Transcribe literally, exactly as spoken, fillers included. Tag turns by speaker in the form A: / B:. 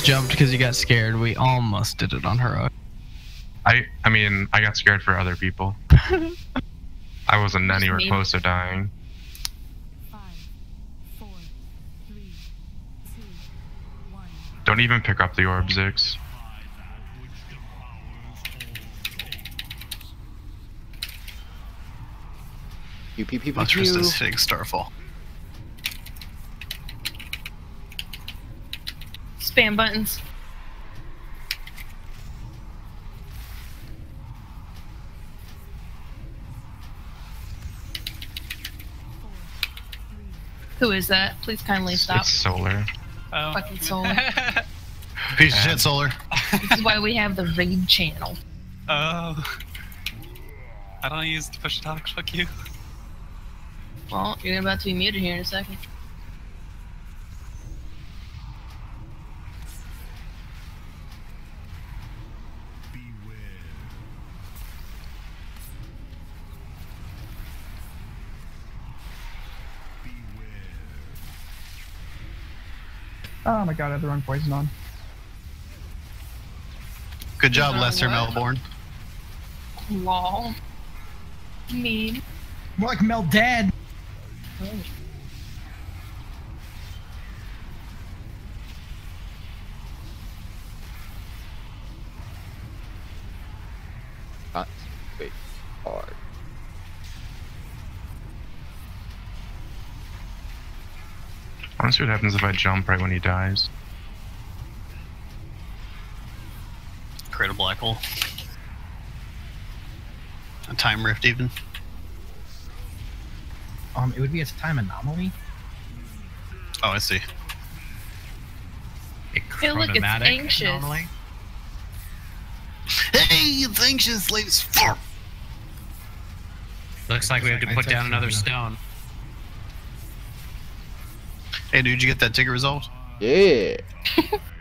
A: jumped because you got scared. We almost did it on Heroic.
B: I I mean, I got scared for other people. I wasn't anywhere close to dying.
C: Five, four, three, two, one.
B: Don't even pick up the orb, Zix.
D: Pew, pew, pew, pew,
A: Much
D: pew.
A: resistance Fig Starfall.
E: Spam buttons. Who is that? Please kindly stop.
B: It's Solar.
F: Oh.
E: Fucking Solar.
A: Piece of shit, Solar.
E: This is why we have the raid channel.
F: Oh. I don't use the push talk, fuck you.
E: Well, you're about to be muted here in a second.
G: Oh my god, I have the wrong poison on.
A: Good job,
E: Uh,
A: Lester
E: what?
A: Melbourne.
E: Lol. Mean.
G: More like Mel Dad.
D: Not wait. Hard.
B: I want to see what happens if I jump right when he dies.
A: Create a black hole. A time rift, even.
G: Um, it would be a time anomaly.
A: Oh, I see.
E: Hey, look, it's anxious.
A: Anomaly. Hey, it's anxious, late as fuck.
H: Looks like we have to put down another stone.
A: Hey, dude, you get that ticket result?
D: Yeah.